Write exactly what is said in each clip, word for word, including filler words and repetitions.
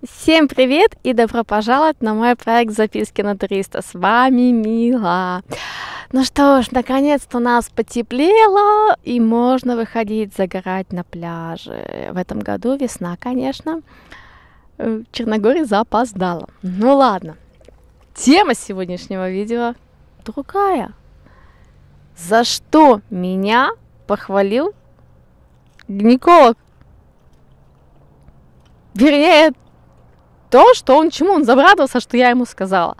Всем привет и добро пожаловать на мой проект «Записки натуриста». С вами Мила. Ну что ж, наконец-то у нас потеплело и можно выходить загорать на пляже. В этом году весна, конечно. Черногория запоздала. Ну ладно. Тема сегодняшнего видео другая. За что меня похвалил гинеколог? Вернее, то, что он, чему он забрадовался, что я ему сказала.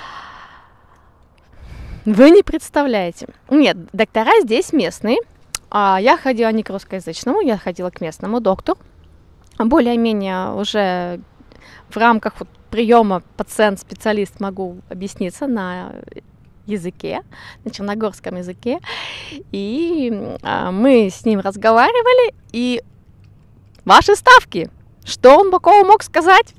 Вы не представляете. Нет, доктора здесь местные. А я ходила не к русскоязычному, я ходила к местному доктору. Более-менее уже в рамках вот приема пациент-специалист могу объясниться на языке, на черногорском языке. И а, мы с ним разговаривали, и ваши ставки. Что он такого мог сказать?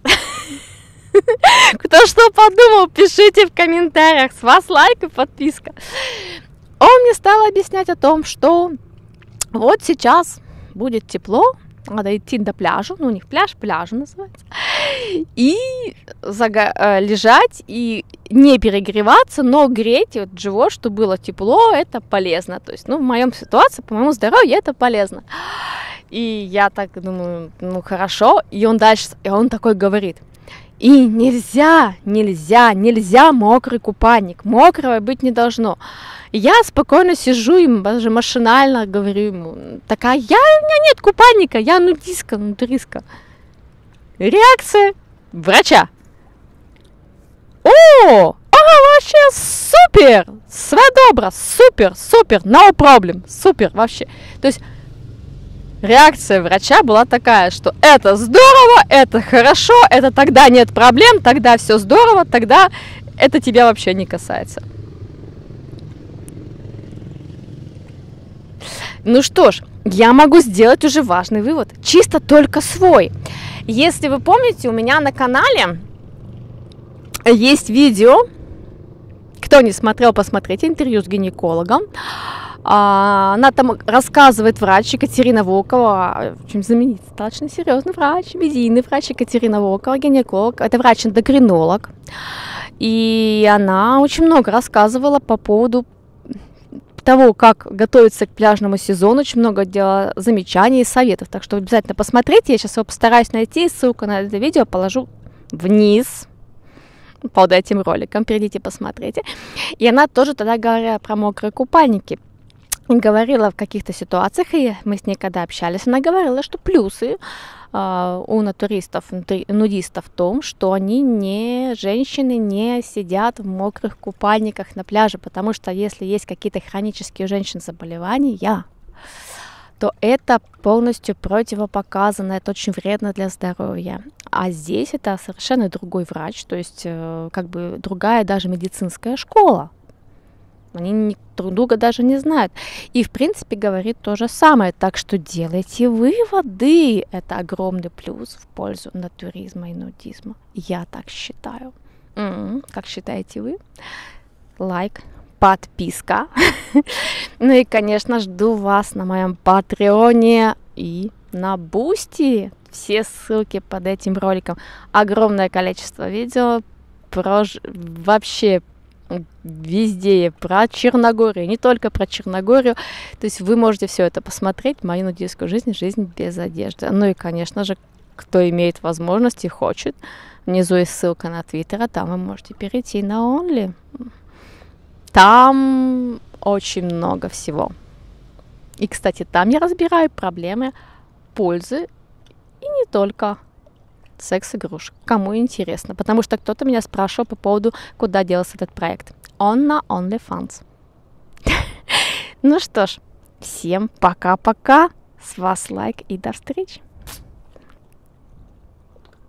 Кто что подумал, пишите в комментариях. С вас лайк и подписка. Он мне стал объяснять о том, что вот сейчас будет тепло, надо идти до пляжа, ну у них пляж, пляж называется, и зага- лежать и не перегреваться, но греть вот живот, чтобы было тепло, это полезно. То есть, ну, в моем ситуации, по моему здоровью, это полезно. И я так думаю, ну хорошо. И он дальше, и он такой говорит: и нельзя, нельзя, нельзя мокрый купальник, мокрого быть не должно. И я спокойно сижу и даже машинально говорю ему: такая, я, у меня нет купальника, я нудистка, нутристка. Реакция врача: о, ага, вообще супер, сведобро, супер, супер, no problem, супер, вообще. То есть реакция врача была такая, что это здорово, это хорошо, это тогда нет проблем, тогда все здорово, тогда это тебя вообще не касается. Ну что ж, я могу сделать уже важный вывод, чисто только свой. Если вы помните, у меня на канале есть видео, кто не смотрел, посмотрите интервью с гинекологом. Она там рассказывает врач Екатерина Волкова, очень знаменитый, достаточно серьезный врач, медийный врач Екатерина Волкова, гинеколог, это врач-эндокринолог. И она очень много рассказывала по поводу того, как готовиться к пляжному сезону, очень много делала замечаний и советов, так что обязательно посмотрите, я сейчас его постараюсь найти, ссылку на это видео положу вниз под этим роликом, перейдите, посмотрите. И она тоже тогда говорила про мокрые купальники. И говорила в каких-то ситуациях, и мы с ней когда общались, она говорила, что плюсы э, у натуристов, нудистов в том, что они не, женщины не сидят в мокрых купальниках на пляже, потому что если есть какие-то хронические у женщин заболевания, то это полностью противопоказано, это очень вредно для здоровья. А здесь это совершенно другой врач, то есть э, как бы другая даже медицинская школа. Они друг друга даже не знают. И, в принципе, говорит то же самое. Так что делайте выводы. Это огромный плюс в пользу натуризма и нудизма. Я так считаю. М-м, как считаете вы? Лайк, подписка. Ну и, конечно, жду вас на моем Патреоне и на Бусти. Все ссылки под этим роликом. Огромное количество видео про вообще везде про Черногорию, не только про Черногорию. То есть вы можете все это посмотреть, мою нудистскую жизнь, жизнь без одежды. Ну и, конечно же, кто имеет возможность и хочет, внизу есть ссылка на Твиттер, а там вы можете перейти на Only. Там очень много всего. И, кстати, там я разбираю проблемы пользы и не только секс-игрушек. Кому интересно. Потому что кто-то меня спрашивал по поводу, куда делся этот проект. Он на OnlyFans. Ну что ж, всем пока-пока. С вас лайк и до встречи.